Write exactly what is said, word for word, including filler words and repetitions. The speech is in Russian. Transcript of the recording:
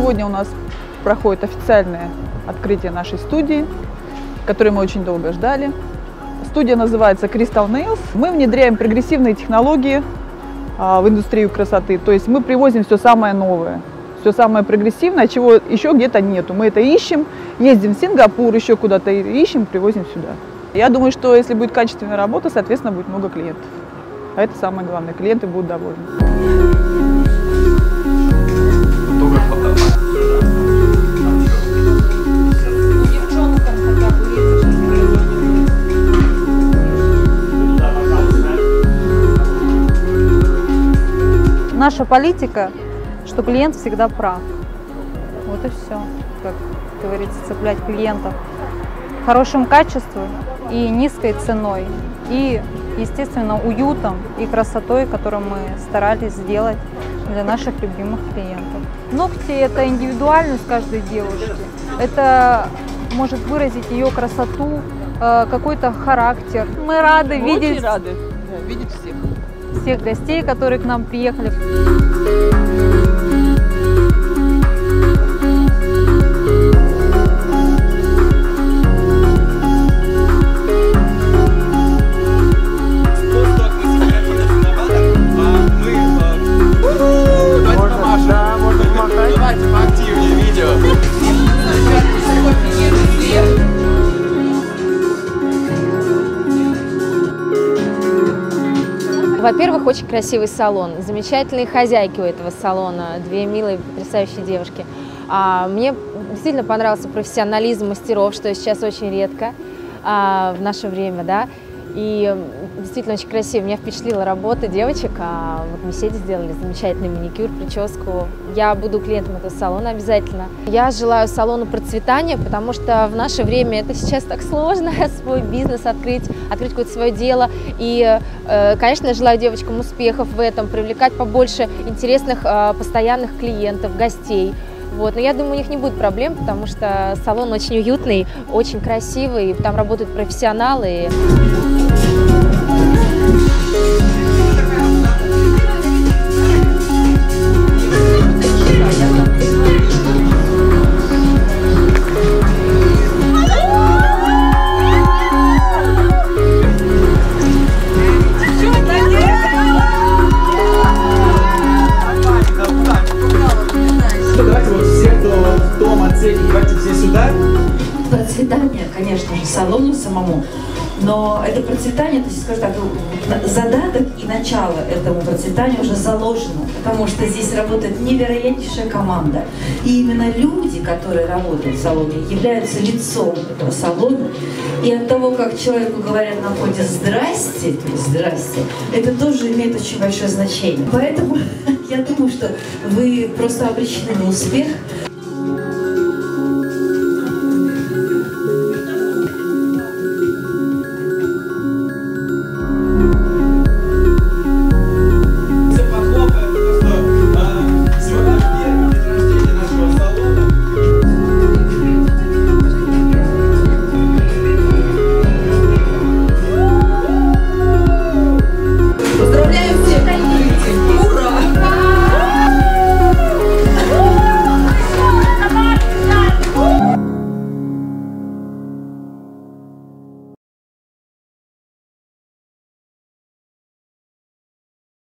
Сегодня у нас проходит официальное открытие нашей студии, которую мы очень долго ждали. Студия называется Crystal Nails. Мы внедряем прогрессивные технологии а, в индустрию красоты. То есть мы привозим все самое новое, все самое прогрессивное, чего еще где-то нету. Мы это ищем, ездим в Сингапур, еще куда-то ищем, привозим сюда. Я думаю, что если будет качественная работа, соответственно, будет много клиентов. А это самое главное, клиенты будут довольны. Наша политика, что клиент всегда прав. Вот и все, как говорится, цеплять клиентов хорошим качеством и низкой ценой, и, естественно, уютом и красотой, которую мы старались сделать для наших любимых клиентов. Ногти – это индивидуальность каждой девушки, это может выразить ее красоту, какой-то характер. Мы рады мы видеть, очень рады видеть всех. всех гостей, которые к нам приехали. Давайте поактивнее видео. Во-первых, очень красивый салон, замечательные хозяйки у этого салона, две милые, потрясающие девушки. А, мне действительно понравился профессионализм мастеров, что сейчас очень редко а, в наше время, да. И действительно очень красиво. Меня впечатлила работа девочек. А вот мы сидели, сделали замечательный маникюр, прическу. Я буду клиентом этого салона обязательно. Я желаю салону процветания, потому что в наше время это сейчас так сложно, свой бизнес открыть, открыть какое-то свое дело. И, конечно, я желаю девочкам успехов в этом, привлекать побольше интересных постоянных клиентов, гостей. Вот. Но я думаю, у них не будет проблем, потому что салон очень уютный, очень красивый, там работают профессионалы. Давайте вот все, кто в том отсеке, давайте все сюда. Процветание, конечно же, салону самому, но это процветание, то есть, скажем так, задаток и начало этому процветанию уже заложено, потому что здесь работает невероятнейшая команда. И именно люди, которые работают в салоне, являются лицом этого салона. И от того, как человеку говорят на входе «здрасте», то есть «здрасте», это тоже имеет очень большое значение. Поэтому я думаю, что вы просто обречены на успех.